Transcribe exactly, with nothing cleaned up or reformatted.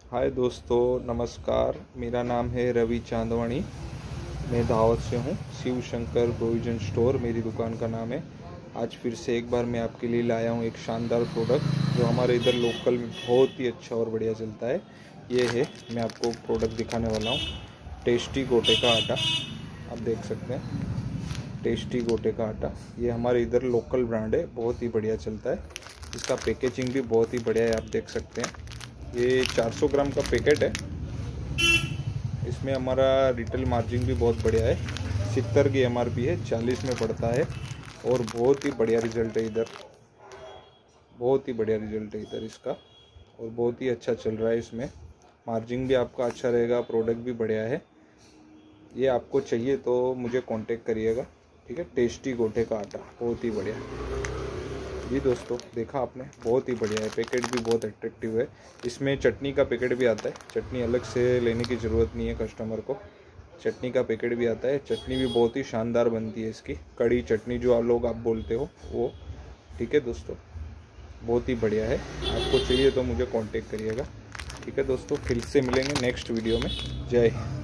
हाय दोस्तों, नमस्कार। मेरा नाम है रवि चांदवानी। मैं दावत से हूँ। शिव शंकर प्रोविजन स्टोर मेरी दुकान का नाम है। आज फिर से एक बार मैं आपके लिए लाया हूँ एक शानदार प्रोडक्ट जो हमारे इधर लोकल में बहुत ही अच्छा और बढ़िया चलता है। ये है, मैं आपको प्रोडक्ट दिखाने वाला हूँ। टेस्टी गोटे का आटा, आप देख सकते हैं। टेस्टी गोटे का आटा ये हमारे इधर लोकल ब्रांड है, बहुत ही बढ़िया चलता है। इसका पैकेजिंग भी बहुत ही बढ़िया है, आप देख सकते हैं। ये चार सौ ग्राम का पैकेट है। इसमें हमारा रिटेल मार्जिन भी बहुत बढ़िया है। सत्तर की एम आर पी है, चालीस में पड़ता है और बहुत ही बढ़िया रिजल्ट है इधर। बहुत ही बढ़िया रिजल्ट है इधर इसका और बहुत ही अच्छा चल रहा है। इसमें मार्जिन भी आपका अच्छा रहेगा, प्रोडक्ट भी बढ़िया है। ये आपको चाहिए तो मुझे कांटेक्ट करिएगा, ठीक है। टेस्टी गोटे का आटा बहुत ही बढ़िया जी दोस्तों, देखा आपने, बहुत ही बढ़िया है। पैकेट भी बहुत अट्रैक्टिव है। इसमें चटनी का पैकेट भी आता है। चटनी अलग से लेने की ज़रूरत नहीं है कस्टमर को। चटनी का पैकेट भी आता है। चटनी भी बहुत ही शानदार बनती है इसकी, कड़ी चटनी जो आप लोग आप बोलते हो वो, ठीक है दोस्तों। बहुत ही बढ़िया है। आपको चाहिए तो मुझे कांटेक्ट करिएगा, ठीक है दोस्तों। फिर से मिलेंगे नेक्स्ट वीडियो में। जय हिंद।